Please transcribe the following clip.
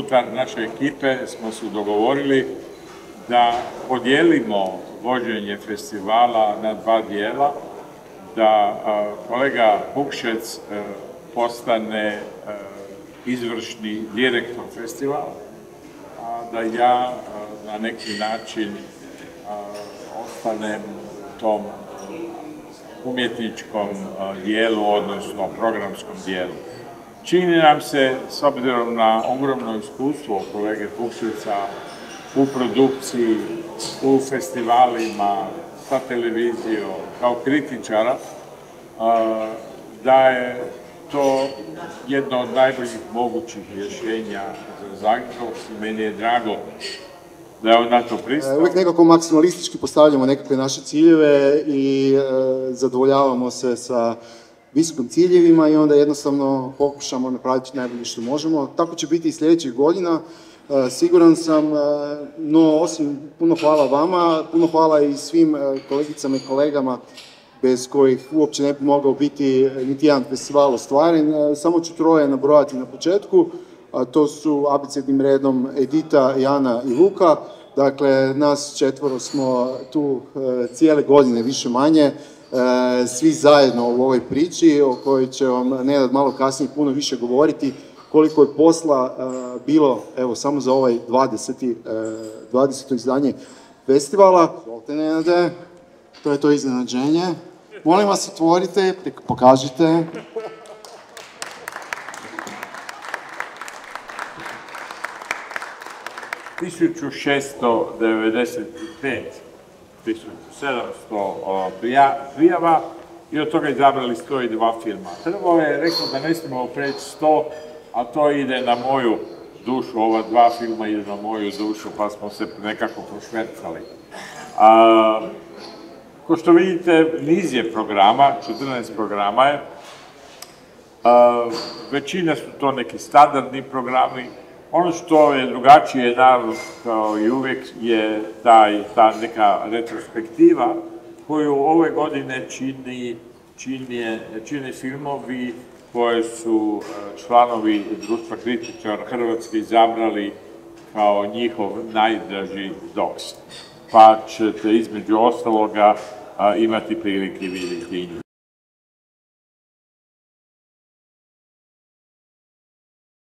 unutar naše ekipe smo se dogovorili da podijelimo vođenje festivala na dva dijela, da kolega Bukšec postane izvršni direktor festivala, a da ja na neki način ostanem u tom umjetničkom dijelu, odnosno programskom dijelu. Čini nam se, s obzirom na ogromno iskustvo kolege Bukšeca u produkciji, u festivalima, sa televizijom, kao kritičara, da je to jedno od najboljih mogućih rješenja za Zagreb i meni je drago da je on na to pristao. Uvijek nekako maksimalistički postavljamo nekakve naše ciljeve i zadovoljavamo se sa visokim ciljevima i onda jednostavno pokušamo napraviti najbolje što možemo. Tako će biti i sljedećih godina, siguran sam, no osim puno hvala vama, puno hvala i svim kolegicama i kolegama bez kojih uopće ne bi mogao biti niti jedan festival ostvaren. Samo ću troje nabrojati na početku, a to su abecednim redom Edita, Jana i Luka. Dakle, nas četvoro smo tu cijele godine, više manje, svi zajedno u ovoj priči o kojoj će vam Nenad malo kasnije puno više govoriti, koliko je posla bilo, evo, samo za ovaj 20. izdanje festivala. Izvolite, Nenade, to je to iznenađenje. Molim vas, otvorite, pokažite. prijava i od toga izabrali 102 filma. Prvo je rekao da ne smijemo preći 100, a to ide na moju dušu, ova dva filma ide na moju dušu, pa smo se nekako prošvercali. Ko što vidite, niz je programa, 14 programa je. Većina su to neki standardni programi. Ono što je drugačije, naravno, kao i uvijek, je ta neka retrospektiva koju ove godine čine filmovi koje su članovi Društva kritičara Hrvatske izabrali kao njihov najdraži doks. Pa ćete između ostaloga imati prilike vidjeti.